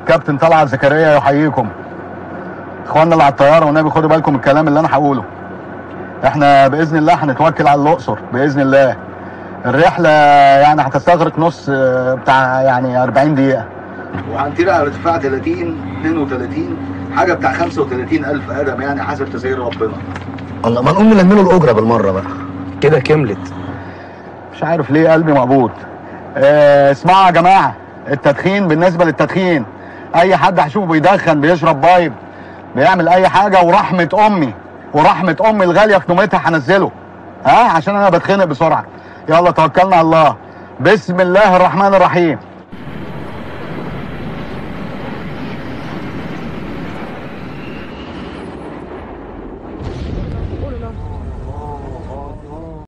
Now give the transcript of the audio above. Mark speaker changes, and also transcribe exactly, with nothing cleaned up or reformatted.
Speaker 1: الكابتن طلعت زكريا يحييكم. اخواننا اللي على الطياره والنبي خدوا بالكم الكلام اللي انا هقوله. احنا باذن الله هنتوكل على الاقصر باذن الله. الرحله يعني هتستغرق نص بتاع يعني أربعين دقيقه، وهنطير على ارتفاع ثلاثين اثنين وثلاثين حاجه بتاع خمسة وثلاثين ألف قدم يعني حسب تسيير ربنا.
Speaker 2: الله، ما نقوم نلمله الاجره بالمره بقى
Speaker 3: كده كملت.
Speaker 1: مش عارف ليه قلبي مقبوض. اه اسمعوا يا جماعه، التدخين بالنسبه للتدخين، اي حد هشوفه بيدخن بيشرب بايب بيعمل اي حاجه ورحمه امي ورحمه امي الغاليه في نومتها هنزله، ها عشان انا بتخنق بسرعه. يلا توكلنا على الله. بسم الله الرحمن الرحيم.